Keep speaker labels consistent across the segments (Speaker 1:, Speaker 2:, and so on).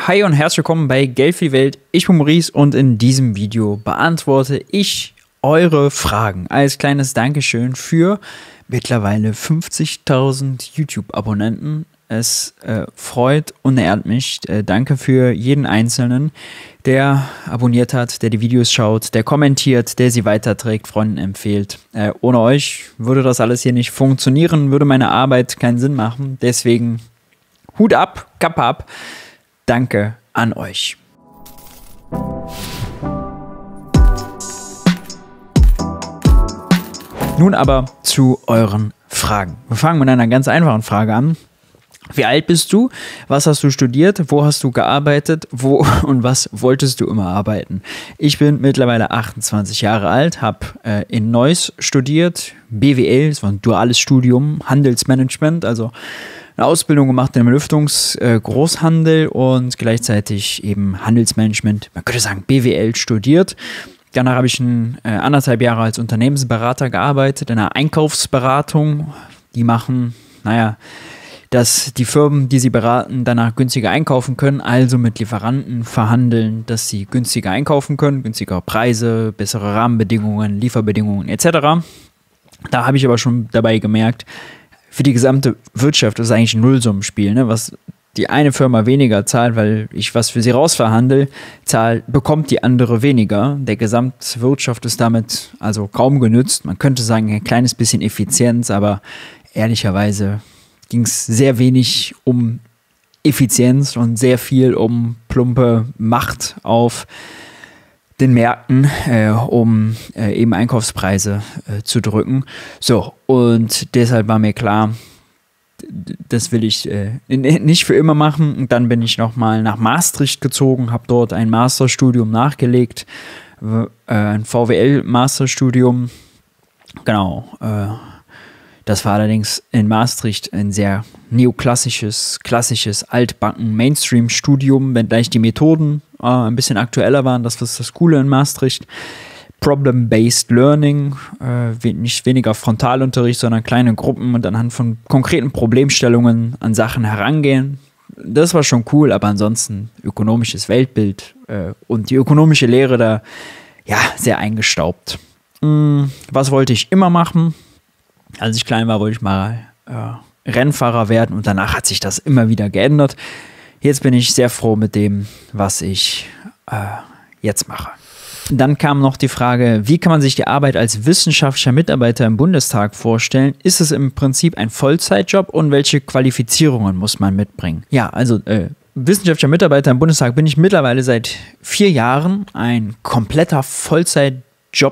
Speaker 1: Hi und herzlich willkommen bei Geld für die Welt. Ich bin Maurice und in diesem Video beantworte ich eure Fragen. Als kleines Dankeschön für mittlerweile 50.000 YouTube-Abonnenten. Es freut und ehrt mich. Danke für jeden Einzelnen, der abonniert hat, der die Videos schaut, der kommentiert, der sie weiterträgt, Freunden empfiehlt. Ohne euch würde das alles hier nicht funktionieren, würde meine Arbeit keinen Sinn machen. Deswegen Hut ab, Kappe ab. Danke an euch. Nun aber zu euren Fragen. Wir fangen mit einer ganz einfachen Frage an. Wie alt bist du? Was hast du studiert? Wo hast du gearbeitet? Wo und was wolltest du immer arbeiten? Ich bin mittlerweile 28 Jahre alt, habe in Neuss studiert, BWL, das war ein duales Studium, Handelsmanagement, also eine Ausbildung gemacht im Lüftungsgroßhandel und gleichzeitig eben Handelsmanagement, man könnte sagen BWL studiert. Danach habe ich 1,5 Jahre als Unternehmensberater gearbeitet, in einer Einkaufsberatung. Die machen, dass die Firmen, die sie beraten, danach günstiger einkaufen können, also mit Lieferanten verhandeln, dass sie günstiger einkaufen können, günstigere Preise, bessere Rahmenbedingungen, Lieferbedingungen etc. Da habe ich aber schon dabei gemerkt, für die gesamte Wirtschaft ist eigentlich ein Nullsummenspiel, ne? Was die eine Firma weniger zahlt, weil ich was für sie rausverhandle, bekommt die andere weniger. Der Gesamtwirtschaft ist damit also kaum genützt. Man könnte sagen, ein kleines bisschen Effizienz, aber ehrlicherweise ging es sehr wenig um Effizienz und sehr viel um plumpe Macht auf den Märkten, um eben Einkaufspreise zu drücken. So, und deshalb war mir klar, das will ich nicht für immer machen. Und dann bin ich nochmal nach Maastricht gezogen, habe dort ein Masterstudium nachgelegt, ein VWL-Masterstudium. Genau, das war allerdings in Maastricht ein sehr neoklassisches, klassisches, altbacken Mainstream-Studium, wenngleich die Methoden ein bisschen aktueller waren. Das ist das Coole in Maastricht. Problem-Based Learning, nicht weniger Frontalunterricht, sondern kleine Gruppen und anhand von konkreten Problemstellungen an Sachen herangehen. Das war schon cool, aber ansonsten ökonomisches Weltbild und die ökonomische Lehre da, ja, sehr eingestaubt. Was wollte ich immer machen? Als ich klein war, wollte ich mal Rennfahrer werden und danach hat sich das immer wieder geändert. Jetzt bin ich sehr froh mit dem, was ich jetzt mache. Dann kam noch die Frage, wie kann man sich die Arbeit als wissenschaftlicher Mitarbeiter im Bundestag vorstellen? Ist es im Prinzip ein Vollzeitjob und welche Qualifizierungen muss man mitbringen? Ja, also wissenschaftlicher Mitarbeiter im Bundestag bin ich mittlerweile seit 4 Jahren. Ein kompletter Vollzeitjob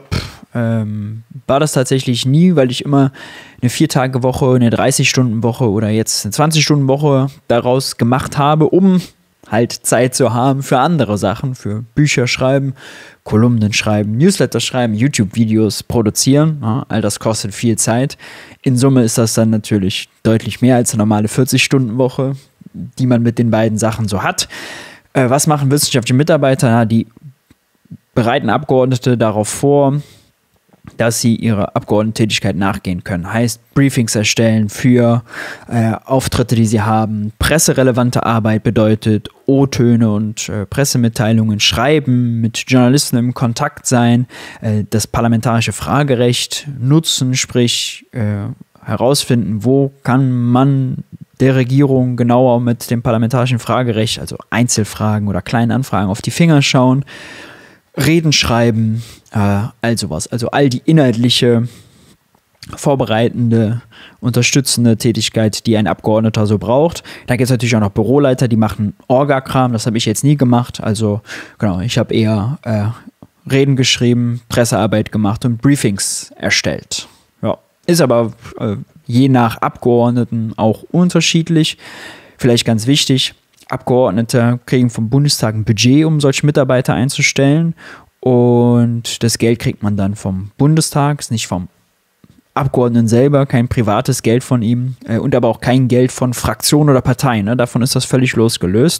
Speaker 1: war das tatsächlich nie, weil ich immer eine 4-Tage-Woche, eine 30-Stunden-Woche oder jetzt eine 20-Stunden-Woche daraus gemacht habe, um halt Zeit zu haben für andere Sachen, für Bücher schreiben, Kolumnen schreiben, Newsletter schreiben, YouTube-Videos produzieren. Ja, all das kostet viel Zeit. In Summe ist das dann natürlich deutlich mehr als eine normale 40-Stunden-Woche, die man mit den beiden Sachen so hat. Was machen wissenschaftliche Mitarbeiter? Ja, die bereiten Abgeordnete darauf vor, dass sie ihrer Abgeordnetentätigkeit nachgehen können. Heißt, Briefings erstellen für Auftritte, die sie haben. Presserelevante Arbeit bedeutet O-Töne und Pressemitteilungen schreiben, mit Journalisten im Kontakt sein, das parlamentarische Fragerecht nutzen, sprich herausfinden, wo kann man der Regierung genauer mit dem parlamentarischen Fragerecht, also Einzelfragen oder kleinen Anfragen, auf die Finger schauen. Reden schreiben, all sowas. Also all die inhaltliche, vorbereitende, unterstützende Tätigkeit, die ein Abgeordneter so braucht. Da gibt es natürlich auch noch Büroleiter, die machen Orga-Kram. Das habe ich jetzt nie gemacht. Also genau, ich habe eher Reden geschrieben, Pressearbeit gemacht und Briefings erstellt. Ja, ist aber je nach Abgeordneten auch unterschiedlich. Vielleicht ganz wichtig, Abgeordnete kriegen vom Bundestag ein Budget, um solche Mitarbeiter einzustellen. Und das Geld kriegt man dann vom Bundestag, ist nicht vom Abgeordneten selber, kein privates Geld von ihm und aber auch kein Geld von Fraktionen oder Parteien. Ne? Davon ist das völlig losgelöst.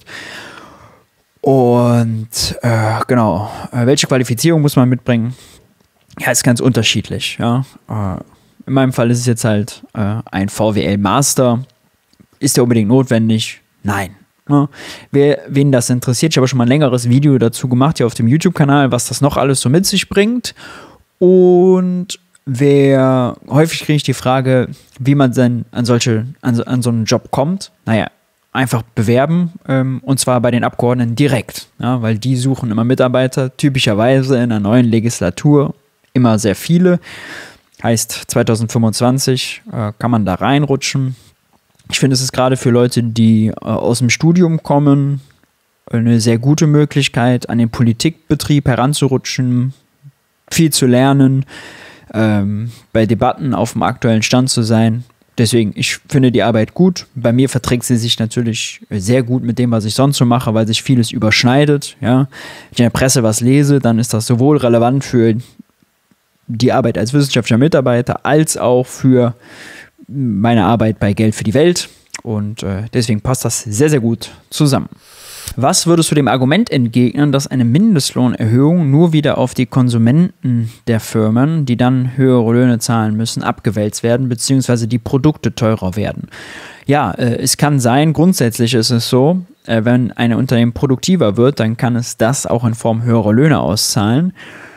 Speaker 1: Und genau, welche Qualifizierung muss man mitbringen? Ja, ist ganz unterschiedlich. Ja? In meinem Fall ist es jetzt halt ein VWL-Master. Ist der unbedingt notwendig? Nein. Ne? Wen das interessiert, ich habe schon mal ein längeres Video dazu gemacht, hier auf dem YouTube-Kanal, was das noch alles so mit sich bringt. Und häufig kriege ich die Frage, wie man denn an so einen Job kommt. Naja, einfach bewerben, und zwar bei den Abgeordneten direkt, ja, weil die suchen immer Mitarbeiter, typischerweise in einer neuen Legislatur immer sehr viele. Heißt, 2025 kann man da reinrutschen. Ich finde, es ist gerade für Leute, die aus dem Studium kommen, eine sehr gute Möglichkeit, an den Politikbetrieb heranzurutschen, viel zu lernen, bei Debatten auf dem aktuellen Stand zu sein. Deswegen, ich finde die Arbeit gut. Bei mir verträgt sie sich natürlich sehr gut mit dem, was ich sonst so mache, weil sich vieles überschneidet. Ja. Wenn ich in der Presse was lese, dann ist das sowohl relevant für die Arbeit als wissenschaftlicher Mitarbeiter als auch für meine Arbeit bei Geld für die Welt. Und deswegen passt das sehr, sehr gut zusammen. Was würdest du dem Argument entgegnen, dass eine Mindestlohnerhöhung nur wieder auf die Konsumenten der Firmen, die dann höhere Löhne zahlen müssen, abgewälzt werden, beziehungsweise die Produkte teurer werden? Ja, es kann sein, grundsätzlich ist es so, wenn ein Unternehmen produktiver wird, dann kann es das auch in Form höherer Löhne auszahlen,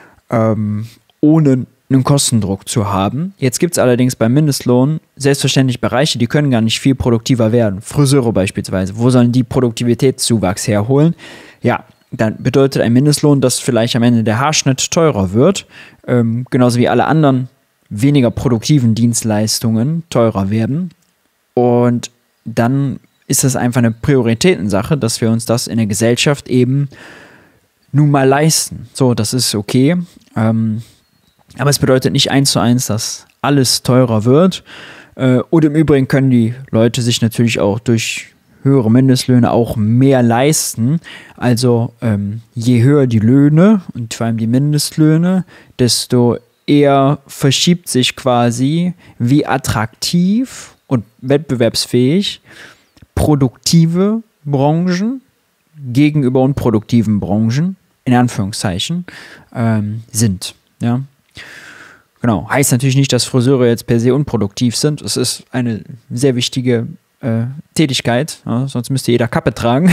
Speaker 1: ohne einen Kostendruck zu haben. Jetzt gibt es allerdings beim Mindestlohn selbstverständlich Bereiche, die können gar nicht viel produktiver werden. Friseure beispielsweise. Wo sollen die Produktivitätszuwachs herholen? Ja, dann bedeutet ein Mindestlohn, dass vielleicht am Ende der Haarschnitt teurer wird, genauso wie alle anderen weniger produktiven Dienstleistungen teurer werden. Und dann ist es einfach eine Prioritätensache, dass wir uns das in der Gesellschaft eben nun mal leisten. So, das ist okay. Aber es bedeutet nicht 1:1, dass alles teurer wird. Und im Übrigen können die Leute sich natürlich auch durch höhere Mindestlöhne auch mehr leisten. Also je höher die Löhne und vor allem die Mindestlöhne, desto eher verschiebt sich quasi, wie attraktiv und wettbewerbsfähig produktive Branchen gegenüber unproduktiven Branchen, in Anführungszeichen, sind. Ja. Genau, heißt natürlich nicht, dass Friseure jetzt per se unproduktiv sind. Es ist eine sehr wichtige Tätigkeit, ja, sonst müsste jeder Kappe tragen.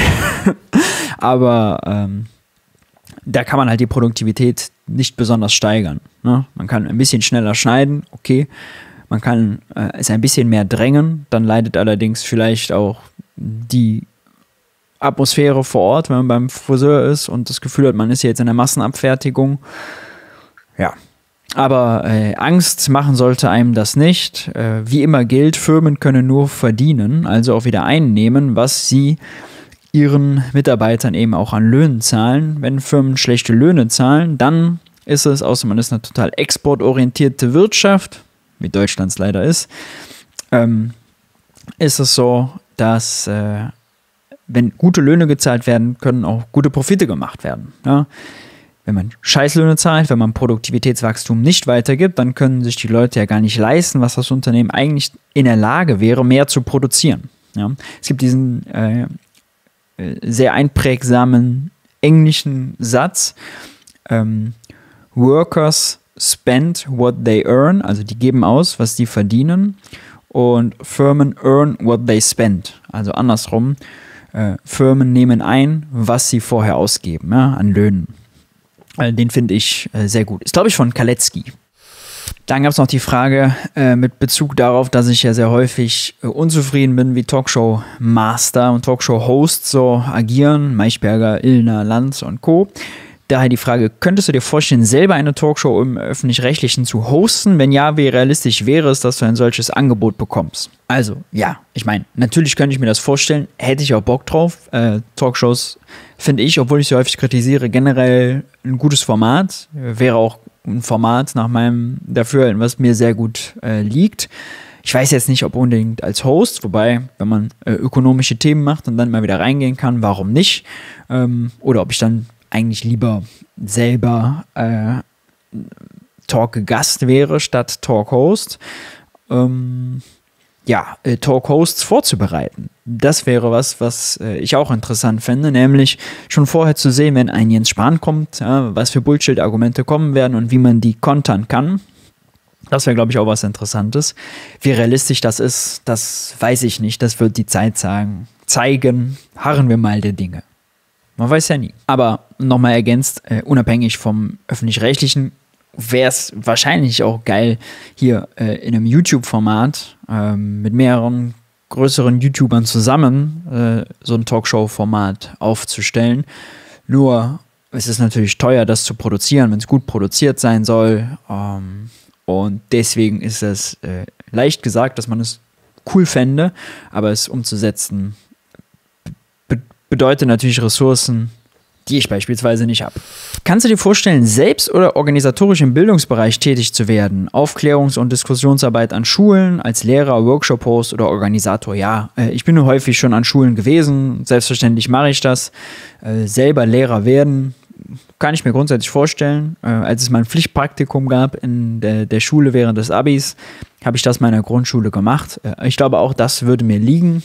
Speaker 1: Aber da kann man halt die Produktivität nicht besonders steigern. Ne? Man kann ein bisschen schneller schneiden, okay. Man kann es ein bisschen mehr drängen, dann leidet allerdings vielleicht auch die Atmosphäre vor Ort, wenn man beim Friseur ist und das Gefühl hat, man ist jetzt in der Massenabfertigung. Ja, aber Angst machen sollte einem das nicht. Wie immer gilt, Firmen können nur verdienen, also auch wieder einnehmen, was sie ihren Mitarbeitern eben auch an Löhnen zahlen. Wenn Firmen schlechte Löhne zahlen, dann ist es, außer man ist eine total exportorientierte Wirtschaft, wie Deutschlands leider ist es so, dass wenn gute Löhne gezahlt werden, können auch gute Profite gemacht werden. Ja? Wenn man Scheißlöhne zahlt, wenn man Produktivitätswachstum nicht weitergibt, dann können sich die Leute ja gar nicht leisten, was das Unternehmen eigentlich in der Lage wäre, mehr zu produzieren. Ja? Es gibt diesen sehr einprägsamen englischen Satz, Workers spend what they earn, also die geben aus, was die verdienen, und Firmen earn what they spend, also andersrum, Firmen nehmen ein, was sie vorher ausgeben, ja, an Löhnen. Den finde ich sehr gut. Ist, glaube ich, von Kalecki. Dann gab es noch die Frage mit Bezug darauf, dass ich ja sehr häufig unzufrieden bin, wie Talkshow-Master und Talkshow-Hosts so agieren. Maischberger, Illner, Lanz und Co. Daher die Frage, könntest du dir vorstellen, selber eine Talkshow im Öffentlich-Rechtlichen zu hosten? Wenn ja, wie realistisch wäre es, dass du ein solches Angebot bekommst? Also, ja, ich meine, natürlich könnte ich mir das vorstellen, hätte ich auch Bock drauf. Talkshows finde ich, obwohl ich sie häufig kritisiere, generell ein gutes Format. Wäre auch ein Format nach meinem Dafürhalten, was mir sehr gut liegt. Ich weiß jetzt nicht, ob unbedingt als Host, wobei, wenn man ökonomische Themen macht und dann mal wieder reingehen kann, warum nicht? Oder ob ich dann eigentlich lieber selber Talk-Gast wäre statt Talk-Host. Talk-Hosts vorzubereiten. Das wäre was ich auch interessant fände, nämlich schon vorher zu sehen, wenn ein Jens Spahn kommt, was für Bullshit-Argumente kommen werden und wie man die kontern kann. Das wäre, glaube ich, auch was Interessantes. Wie realistisch das ist, das weiß ich nicht. Das wird die Zeit sagen. zeigen, harren wir mal der Dinge. Man weiß ja nie. Aber nochmal ergänzt, unabhängig vom Öffentlich-Rechtlichen, wäre es wahrscheinlich auch geil, hier in einem YouTube-Format mit mehreren größeren YouTubern zusammen so ein Talkshow-Format aufzustellen. Nur es ist natürlich teuer, das zu produzieren, wenn es gut produziert sein soll. Und deswegen ist es leicht gesagt, dass man es cool fände, aber es umzusetzen bedeutet natürlich Ressourcen, die ich beispielsweise nicht habe. Kannst du dir vorstellen, selbst oder organisatorisch im Bildungsbereich tätig zu werden? Aufklärungs- und Diskussionsarbeit an Schulen, als Lehrer, Workshop-Host oder Organisator? Ja, ich bin häufig schon an Schulen gewesen. Selbstverständlich mache ich das. Selber Lehrer werden, kann ich mir grundsätzlich vorstellen. Als es mein Pflichtpraktikum gab in der Schule während des Abis, habe ich das meiner Grundschule gemacht. Ich glaube, auch das würde mir liegen.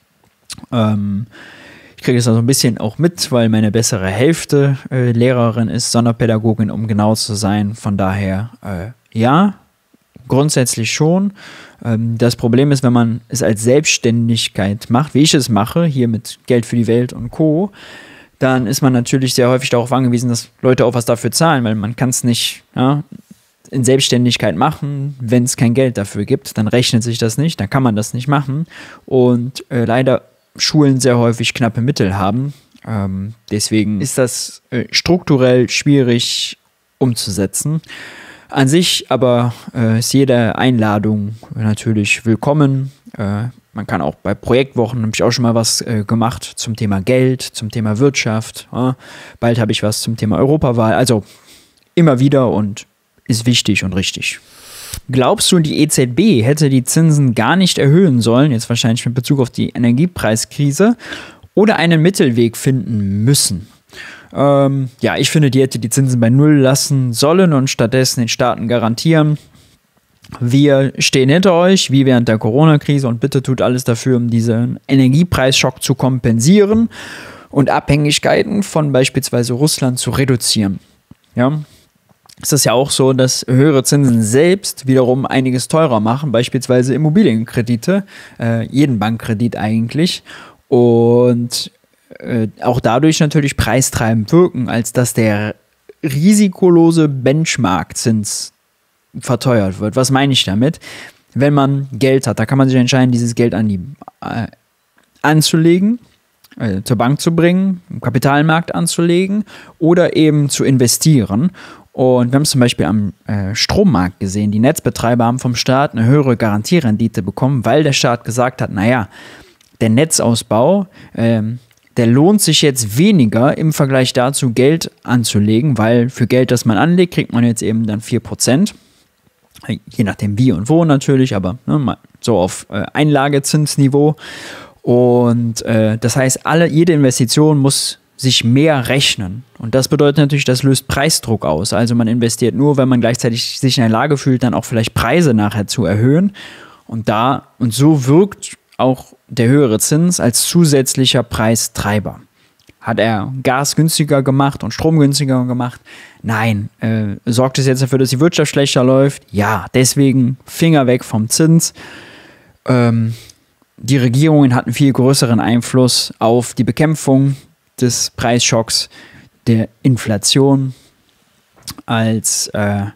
Speaker 1: Ich kriege das also ein bisschen auch mit, weil meine bessere Hälfte Lehrerin ist, Sonderpädagogin, um genau zu sein. Von daher, ja, grundsätzlich schon. Das Problem ist, wenn man es als Selbstständigkeit macht, wie ich es mache, hier mit Geld für die Welt und Co., dann ist man natürlich sehr häufig darauf angewiesen, dass Leute auch was dafür zahlen, weil man kann es nicht in Selbstständigkeit machen, wenn es kein Geld dafür gibt, dann rechnet sich das nicht, dann kann man das nicht machen. Und leider Schulen sehr häufig knappe Mittel haben. Deswegen ist das strukturell schwierig umzusetzen. An sich aber ist jede Einladung natürlich willkommen. Man kann auch bei Projektwochen, habe ich auch schon mal was gemacht zum Thema Geld, zum Thema Wirtschaft. Bald habe ich was zum Thema Europawahl. Also immer wieder und ist wichtig und richtig. Glaubst du, die EZB hätte die Zinsen gar nicht erhöhen sollen, jetzt wahrscheinlich mit Bezug auf die Energiepreiskrise, oder einen Mittelweg finden müssen? Ja, ich finde, die hätte die Zinsen bei Null lassen sollen und stattdessen den Staaten garantieren, wir stehen hinter euch, wie während der Corona-Krise, und bitte tut alles dafür, um diesen Energiepreisschock zu kompensieren und Abhängigkeiten von beispielsweise Russland zu reduzieren. Ja. Es ist ja auch so, dass höhere Zinsen selbst wiederum einiges teurer machen, beispielsweise Immobilienkredite, jeden Bankkredit eigentlich, und auch dadurch natürlich preistreibend wirken, als dass der risikolose Benchmark-Zins verteuert wird. Was meine ich damit? Wenn man Geld hat, da kann man sich entscheiden, dieses Geld anzulegen, zur Bank zu bringen, im Kapitalmarkt anzulegen oder eben zu investieren. Und wir haben es zum Beispiel am Strommarkt gesehen. Die Netzbetreiber haben vom Staat eine höhere Garantierendite bekommen, weil der Staat gesagt hat, naja, der Netzausbau, der lohnt sich jetzt weniger im Vergleich dazu, Geld anzulegen, weil für Geld, das man anlegt, kriegt man jetzt eben dann 4%. Je nachdem wie und wo natürlich, aber mal so auf Einlagezinsniveau. Und das heißt, jede Investition muss sich mehr rechnen. Und das bedeutet natürlich, das löst Preisdruck aus. Also man investiert nur, wenn man gleichzeitig sich in der Lage fühlt, dann auch vielleicht Preise nachher zu erhöhen. Und so wirkt auch der höhere Zins als zusätzlicher Preistreiber. Hat er Gas günstiger gemacht und Strom günstiger gemacht? Nein. Sorgt es jetzt dafür, dass die Wirtschaft schlechter läuft? Ja. Deswegen Finger weg vom Zins. Die Regierungen hatten viel größeren Einfluss auf die Bekämpfung des Preisschocks, der Inflation, als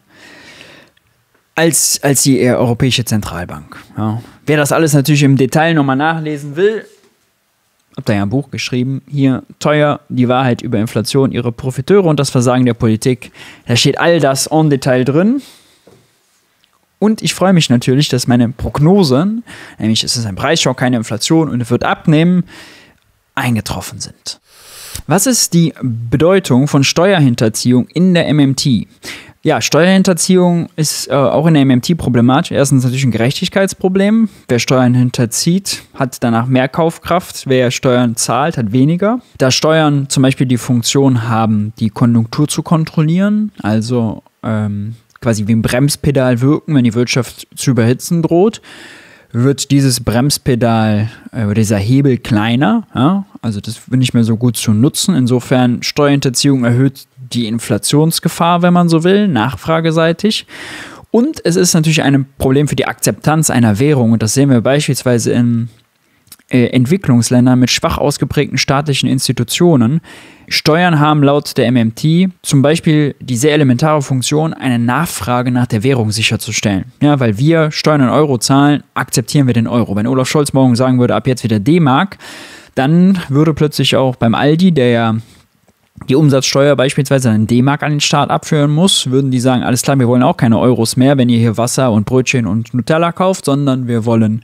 Speaker 1: die Europäische Zentralbank. Ja. Wer das alles natürlich im Detail nochmal nachlesen will, habe da ja ein Buch geschrieben, hier, Teuer, die Wahrheit über Inflation, ihre Profiteure und das Versagen der Politik. Da steht all das en Detail drin. Und ich freue mich natürlich, dass meine Prognosen, nämlich es ist ein Preisschock, keine Inflation und es wird abnehmen, eingetroffen sind. Was ist die Bedeutung von Steuerhinterziehung in der MMT? Ja, Steuerhinterziehung ist auch in der MMT problematisch. Erstens natürlich ein Gerechtigkeitsproblem. Wer Steuern hinterzieht, hat danach mehr Kaufkraft. Wer Steuern zahlt, hat weniger. Da Steuern zum Beispiel die Funktion haben, die Konjunktur zu kontrollieren, also quasi wie ein Bremspedal wirken, wenn die Wirtschaft zu überhitzen droht, wird dieses Bremspedal oder dieser Hebel kleiner. Ja? Also das wird nicht mehr so gut zu nutzen. Insofern Steuerhinterziehung erhöht die Inflationsgefahr, wenn man so will, nachfrageseitig. Und es ist natürlich ein Problem für die Akzeptanz einer Währung. Und das sehen wir beispielsweise Entwicklungsländern mit schwach ausgeprägten staatlichen Institutionen. Steuern haben laut der MMT zum Beispiel die sehr elementare Funktion, eine Nachfrage nach der Währung sicherzustellen. Ja, weil wir Steuern in Euro zahlen, akzeptieren wir den Euro. Wenn Olaf Scholz morgen sagen würde, ab jetzt wieder D-Mark, dann würde plötzlich auch beim Aldi, der ja die Umsatzsteuer beispielsweise in D-Mark an den Staat abführen muss, würden die sagen, alles klar, wir wollen auch keine Euros mehr, wenn ihr hier Wasser und Brötchen und Nutella kauft, sondern wir wollen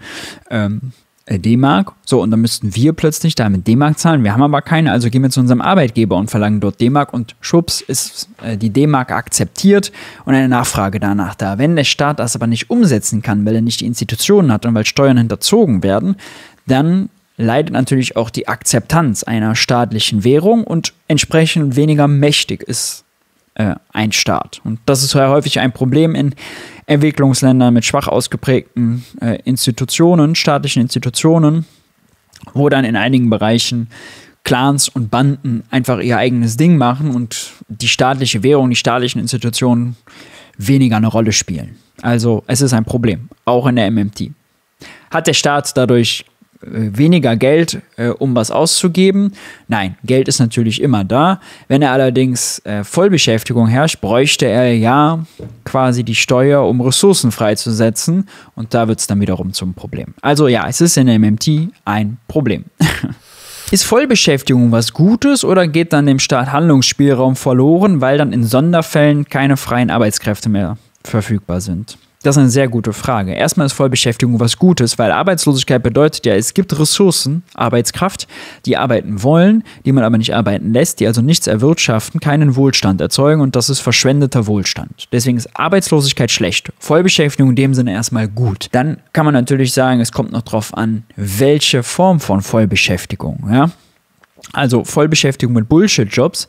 Speaker 1: D-Mark. So, und dann müssten wir plötzlich da mit D-Mark zahlen. Wir haben aber keine, also gehen wir zu unserem Arbeitgeber und verlangen dort D-Mark und schwupps ist die D-Mark akzeptiert und eine Nachfrage danach da. Wenn der Staat das aber nicht umsetzen kann, weil er nicht die Institutionen hat und weil Steuern hinterzogen werden, dann leidet natürlich auch die Akzeptanz einer staatlichen Währung und entsprechend weniger mächtig ist ein Staat. Und das ist ja häufig ein Problem in Entwicklungsländern mit schwach ausgeprägten Institutionen, staatlichen Institutionen, wo dann in einigen Bereichen Clans und Banden einfach ihr eigenes Ding machen und die staatliche Währung, die staatlichen Institutionen weniger eine Rolle spielen. Also es ist ein Problem, auch in der MMT. Hat der Staat dadurch weniger Geld, um was auszugeben? Nein, Geld ist natürlich immer da. Wenn er allerdings Vollbeschäftigung herrscht, bräuchte er ja quasi die Steuer, um Ressourcen freizusetzen. Und da wird es dann wiederum zum Problem. Also ja, es ist in der MMT ein Problem. Ist Vollbeschäftigung was Gutes oder geht dann dem Staat Handlungsspielraum verloren, weil dann in Sonderfällen keine freien Arbeitskräfte mehr verfügbar sind? Das ist eine sehr gute Frage. Erstmal ist Vollbeschäftigung was Gutes, weil Arbeitslosigkeit bedeutet ja, es gibt Ressourcen, Arbeitskraft, die arbeiten wollen, die man aber nicht arbeiten lässt, die also nichts erwirtschaften, keinen Wohlstand erzeugen und das ist verschwendeter Wohlstand. Deswegen ist Arbeitslosigkeit schlecht. Vollbeschäftigung in dem Sinne erstmal gut. Dann kann man natürlich sagen, es kommt noch drauf an, welche Form von Vollbeschäftigung. Ja? Also Vollbeschäftigung mit Bullshit-Jobs,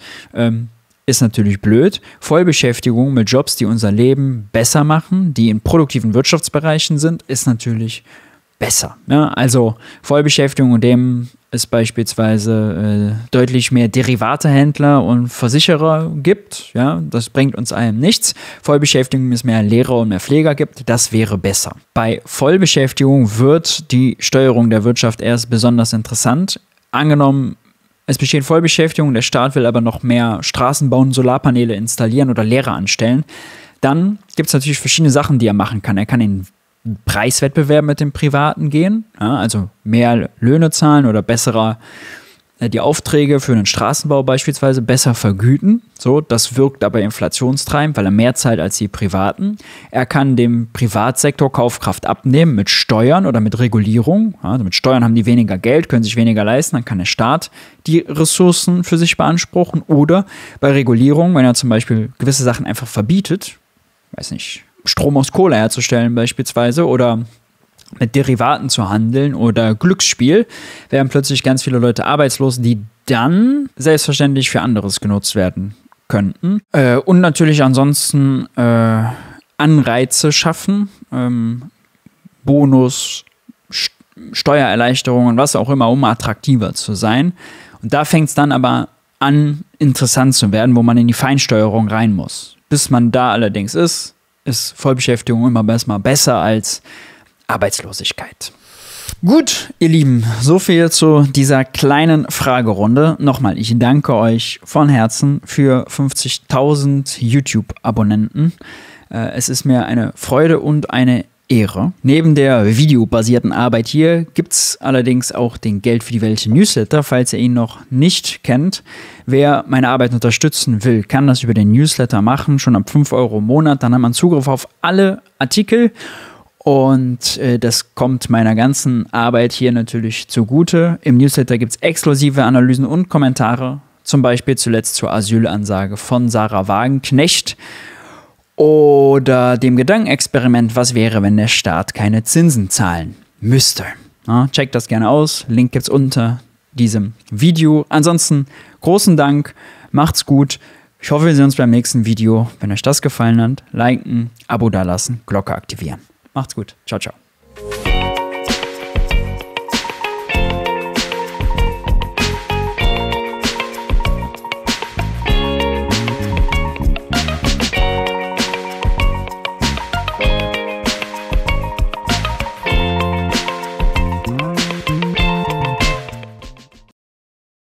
Speaker 1: ist natürlich blöd. Vollbeschäftigung mit Jobs, die unser Leben besser machen, die in produktiven Wirtschaftsbereichen sind, ist natürlich besser. Ja, also Vollbeschäftigung, in dem es beispielsweise deutlich mehr Derivatehändler und Versicherer gibt, ja, das bringt uns allen nichts. Vollbeschäftigung, wenn es mehr Lehrer und mehr Pfleger gibt, das wäre besser. Bei Vollbeschäftigung wird die Steuerung der Wirtschaft erst besonders interessant. Angenommen, es besteht Vollbeschäftigung, der Staat will aber noch mehr Straßen bauen, Solarpaneele installieren oder Lehrer anstellen. Dann gibt es natürlich verschiedene Sachen, die er machen kann. Er kann in Preiswettbewerb mit dem Privaten gehen, ja, also mehr Löhne zahlen oder besserer die Aufträge für einen Straßenbau beispielsweise besser vergüten. So, das wirkt aber inflationstreibend, weil er mehr zahlt als die Privaten. Er kann dem Privatsektor Kaufkraft abnehmen mit Steuern oder mit Regulierung. Ja, also mit Steuern haben die weniger Geld, können sich weniger leisten. Dann kann der Staat die Ressourcen für sich beanspruchen. Oder bei Regulierung, wenn er zum Beispiel gewisse Sachen einfach verbietet, weiß nicht, Strom aus Kohle herzustellen beispielsweise oder mit Derivaten zu handeln oder Glücksspiel, werden plötzlich ganz viele Leute arbeitslos, die dann selbstverständlich für anderes genutzt werden könnten. Und natürlich ansonsten Anreize schaffen, Bonus, Steuererleichterungen, was auch immer, um attraktiver zu sein. Und da fängt es dann aber an, interessant zu werden, wo man in die Feinsteuerung rein muss. Bis man da allerdings ist Vollbeschäftigung immer erstmal besser als Arbeitslosigkeit. Gut, ihr Lieben, so viel zu dieser kleinen Fragerunde. Nochmal, ich danke euch von Herzen für 50.000 YouTube-Abonnenten. Es ist mir eine Freude und eine Ehre. Neben der videobasierten Arbeit hier gibt es allerdings auch den Geld für die Welt Newsletter, falls ihr ihn noch nicht kennt. Wer meine Arbeit unterstützen will, kann das über den Newsletter machen, schon ab 5 € im Monat. Dann hat man Zugriff auf alle Artikel. Und das kommt meiner ganzen Arbeit hier natürlich zugute. Im Newsletter gibt es exklusive Analysen und Kommentare, zum Beispiel zuletzt zur Asylansage von Sarah Wagenknecht oder dem Gedankenexperiment, was wäre, wenn der Staat keine Zinsen zahlen müsste. Ja, checkt das gerne aus, Link gibt es unter diesem Video. Ansonsten großen Dank, macht's gut. Ich hoffe, wir sehen uns beim nächsten Video. Wenn euch das gefallen hat, liken, Abo dalassen, Glocke aktivieren. Macht's gut. Ciao, ciao.